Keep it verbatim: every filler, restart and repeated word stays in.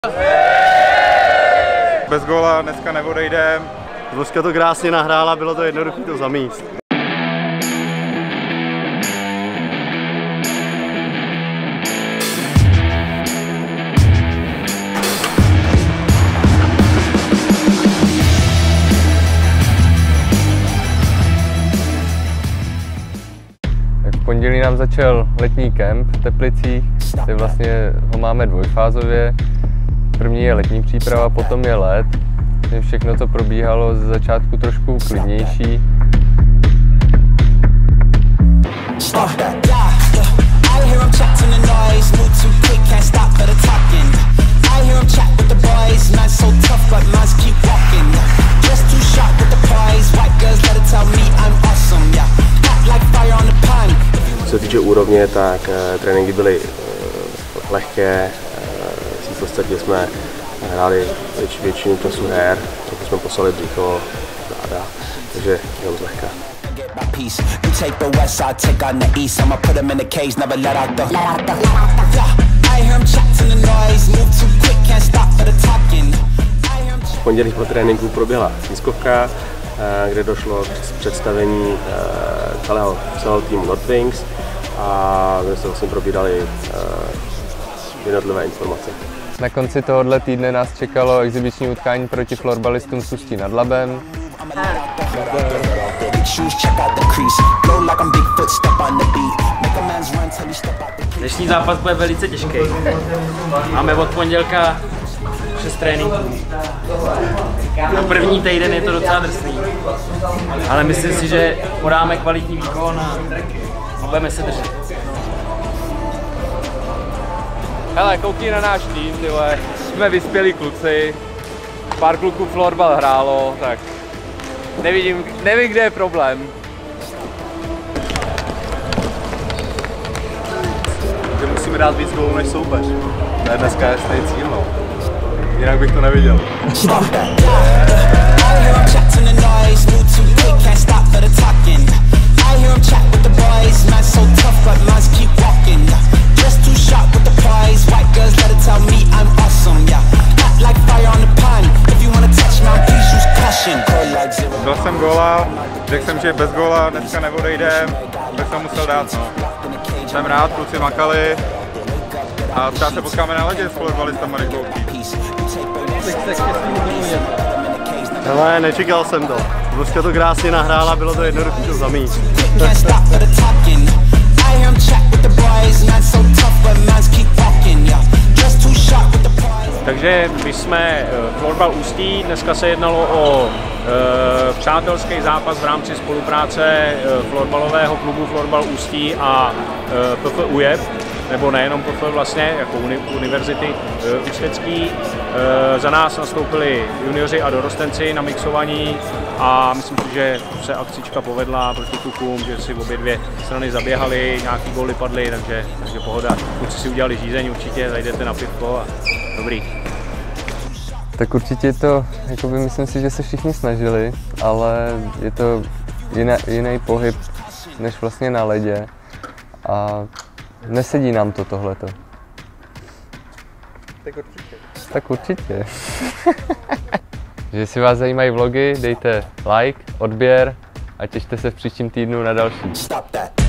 Bez góla dneska neodejdem. Zuzka to krásně nahrála, bylo to jednoduché to zamíst. V pondělí nám začal letní kemp v Teplicích, kde vlastně ho máme dvojfázově. První je letní příprava, potom je let. Všechno to probíhalo ze začátku trošku klidnější. Co se týče úrovně, tak uh, tréninky byly uh, lehké, uh, v podstatě jsme hráli věč, většinu času her, trochu jsme poslali břicho, záda, takže jenom zlehka. V pondělí po tréninku proběhla tiskovka, kde došlo k představení celého, celého týmu Nordwings a my jsme vlastně probírali jednotlivé informace. Na konci tohoto týdne nás čekalo exibiční utkání proti florbalistům z Ústí nad Labem. Dnešní zápas bude velice těžký. Máme od pondělka šest tréninků. Na první týden je to docela drsný, ale myslím si, že podáme kvalitní výkon a budeme se držet. Hele, koukni na náš tým, tyhle. Jsme vyspělí kluci, pár kluků florbal hrálo, tak nevidím, nevím, kde je problém. Že musíme dát víc gólů než soupeř. Ne, dneska je stejný cíl, no. Jinak bych to neviděl. Byl jsem góla, řekl jsem, že bez góla dneska neodejdem, tak jsem musel dát. No. Jsem rád, kluci makali a třeba se potkáme na ledě s florbalistama, než budou chtít. Ale nečekal jsem to. Zuzka to krásně nahrála, bylo to jednoduché to zamíst. Takže my jsme Florbal Ústí, dneska se jednalo o e, přátelský zápas v rámci spolupráce e, florbalového klubu Florbal Ústí a e, P F U J E P, nebo nejenom P F vlastně, jako uni, univerzity e, ústecký. E, za nás nastoupili junioři a dorostenci na mixovaní a myslím si, že se akcička povedla proti klukům, že si obě dvě strany zaběhaly, nějaký góly padly, takže, takže pohoda. Kluci si udělali řízení, určitě zajdete na pivko a dobrý. Tak určitě to, jakoby myslím si, že se všichni snažili, ale je to jiný, jiný pohyb než vlastně na ledě a nesedí nám to tohleto. Tak určitě. Tak určitě. Jestli vás zajímají vlogy, dejte like, odběr a těšte se v příštím týdnu na další.